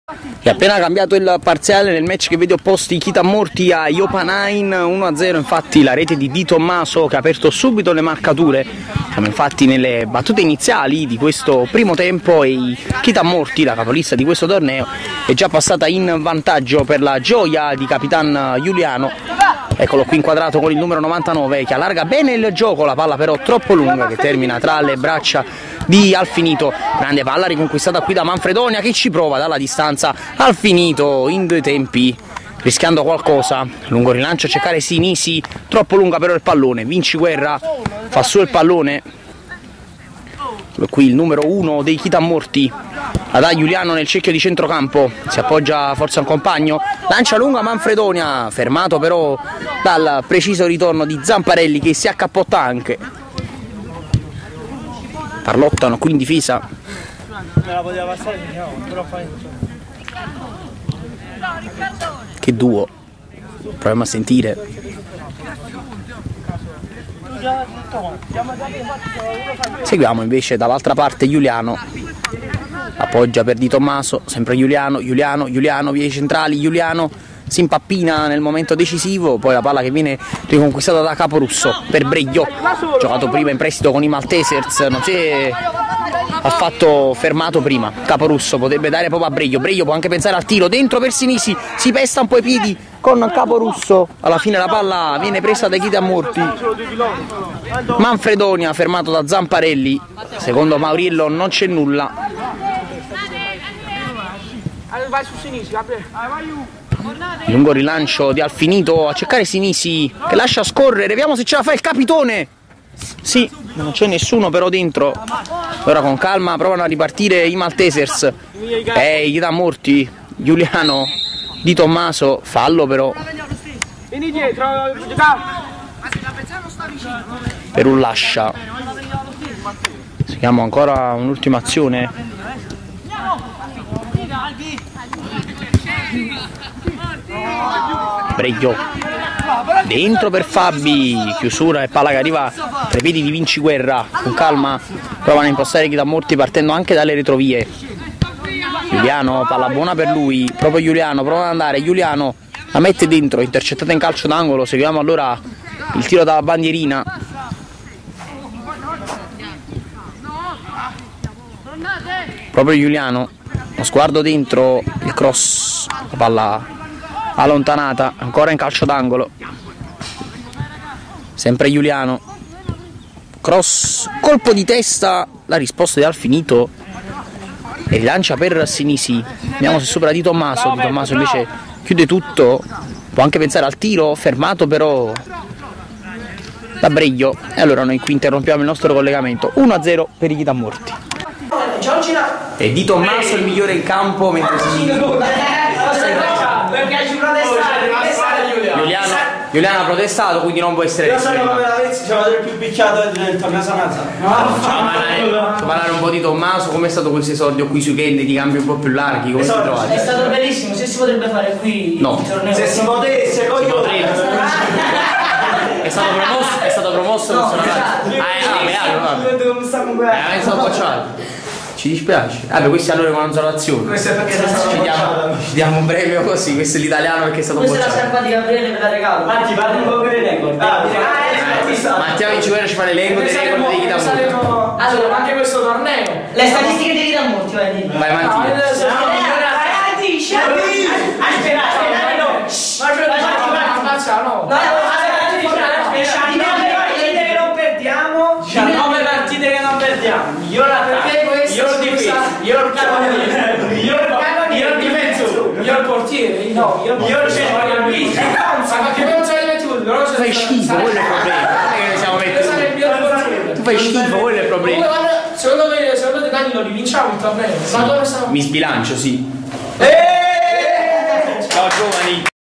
È appena cambiato il parziale nel match che vede opposti Chitamorti a Iopanain 1-0, infatti la rete di Di Tommaso che ha aperto subito le marcature. Siamo infatti nelle battute iniziali di questo primo tempo e Chitamorti, la capolista di questo torneo, è già passata in vantaggio per la gioia di Capitan Giuliano. Eccolo qui inquadrato con il numero 99 che allarga bene il gioco, la palla però troppo lunga che termina tra le braccia di Alfinito. Grande palla riconquistata qui da Manfredonia che ci prova dalla distanza. Alfinito in due tempi rischiando qualcosa, lungo rilancio a cercare Sinisi, troppo lunga però il pallone. Vinci Guerra fa su il pallone, qui il numero 1 dei Chitamorti la dà Giuliano nel cerchio di centrocampo, si appoggia forse a un compagno, lancia lunga Manfredonia, fermato però dal preciso ritorno di Zamparelli che si accappotta anche. Parlottano qui in difesa. Che duo, proviamo a sentire. Seguiamo invece dall'altra parte Giuliano, appoggia per Di Tommaso, sempre Giuliano, via i centrali, Giuliano si impappina nel momento decisivo, poi la palla che viene riconquistata da Caporusso per Breggio, giocato prima in prestito con i Maltesers, non si è affatto fermato prima. Caporusso potrebbe dare proprio a Breggio, Breggio può anche pensare al tiro, dentro per Sinisi, si pesta un po' i piedi con Caporusso, alla fine la palla viene presa dai Chitamorti. Manfredonia fermato da Zamparelli, secondo Mauriello non c'è nulla. Vai su Sinisi, Lungo rilancio di Alfinito a cercare Sinisi che lascia scorrere, vediamo se ce la fa il capitone. Sì, non c'è nessuno però dentro. Ora con calma provano a ripartire i Maltesers. I Chitamorti, Giuliano, Di Tommaso, fallo però per un lascia. Seguiamo ancora un'ultima azione. Breggio dentro per Fabi, chiusura e palla che arriva tra i piedi di Vinci Guerra. Con calma provano a impostare Chitamorti partendo anche dalle retrovie. Giuliano, palla buona per lui, proprio Giuliano, prova ad andare, Giuliano la mette dentro, intercettata in calcio d'angolo. Seguiamo allora il tiro dalla bandierina. Proprio Giuliano, lo sguardo dentro, il cross, la palla allontanata, ancora in calcio d'angolo, sempre Giuliano, cross, colpo di testa, la risposta di Alfinito e rilancia per Sinisi. Vediamo se supera Di Tommaso. Di Tommaso invece chiude tutto, può anche pensare al tiro, fermato però da Breggio. E allora noi qui interrompiamo il nostro collegamento. 1-0 per i Chitamorti. E Di Tommaso il migliore in campo mentre Giuliano ha protestato, quindi non può essere. Io sono come la Vezzi, siamo del più picchiato del torneo Sanazza. Parlare un po' di Tommaso, com'è stato questo esordio qui sui Kennedy, di cambi un po' più larghi, come si trovate? È stato bellissimo, se si potrebbe fare qui no. il torneo. Se si potesse, è stato promosso no, è stato bocciato. Ci dispiace. Questi allora è una consolazione. Questo è perché ci diamo un premio così, questo è l'italiano perché è stato bocciato. Questa è la scarpa di Gabriele per la regalo. Matti, parli un po' per l'elenco. Mattia Vinci Guerra ci fa l'elenco dei regoli di Chitamorti. Allora, anche questo torneo. Le statistiche dei Chitamorti, vai di. Vai Mattia. Io il portiere, no, io il vice. Ma che non c'hai mettuto? Tu fai schifo, quello è il problema. Non è che ne siamo mettuti. Tu fai schifo, quello è il problema. Secondo te Danilo rivinciamo il torneo? Mi sbilancio, sì. Ciao giovani.